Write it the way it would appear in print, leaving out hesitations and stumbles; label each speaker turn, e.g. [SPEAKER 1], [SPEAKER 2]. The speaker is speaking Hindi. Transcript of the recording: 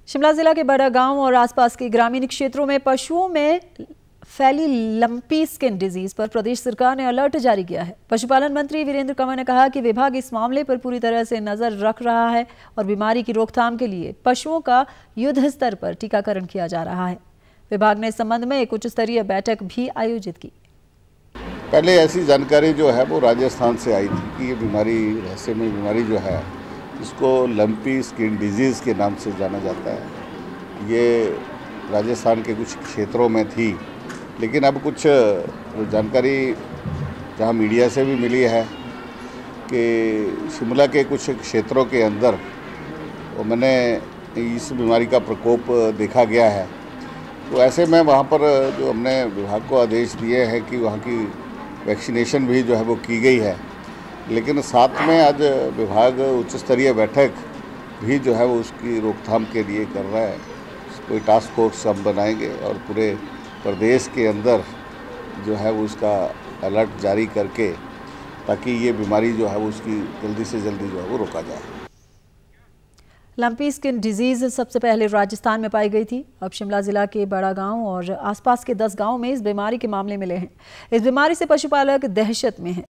[SPEAKER 1] शिमला जिला के बड़ा गांव और आसपास के ग्रामीण क्षेत्रों में पशुओं में फैली लंपी स्किन डिजीज पर प्रदेश सरकार ने अलर्ट जारी किया है। पशुपालन मंत्री वीरेंद्र कंवर ने कहा कि विभाग इस मामले पर पूरी तरह से नजर रख रहा है और बीमारी की रोकथाम के लिए पशुओं का युद्ध स्तर पर टीकाकरण किया जा रहा है। विभाग ने इस संबंध में एक उच्च स्तरीय बैठक भी आयोजित की।
[SPEAKER 2] पहले ऐसी जानकारी जो है वो राजस्थान से आई थी कि ये बीमारी, रहस्यमय बीमारी जो है इसको लंपी स्किन डिजीज़ के नाम से जाना जाता है। ये राजस्थान के कुछ क्षेत्रों में थी, लेकिन अब कुछ जानकारी जहाँ मीडिया से भी मिली है कि शिमला के कुछ क्षेत्रों के अंदर मैंने इस बीमारी का प्रकोप देखा गया है। तो ऐसे में वहाँ पर जो हमने विभाग को आदेश दिए हैं कि वहाँ की वैक्सीनेशन भी जो है वो की गई है, लेकिन साथ में आज विभाग उच्च स्तरीय बैठक भी जो है वो उसकी रोकथाम के लिए कर रहा है। कोई टास्क फोर्स हम बनाएंगे और पूरे प्रदेश के अंदर जो है वो उसका अलर्ट जारी करके ताकि ये बीमारी जो है वो उसकी जल्दी से जल्दी जो है वो रोका जाए।
[SPEAKER 1] लंपी स्किन डिजीज सबसे पहले राजस्थान में पाई गई थी। अब शिमला जिला के बड़ा गांव और आसपास के 10 गांवों में इस बीमारी के मामले मिले हैं। इस बीमारी से पशुपालक दहशत में हैं।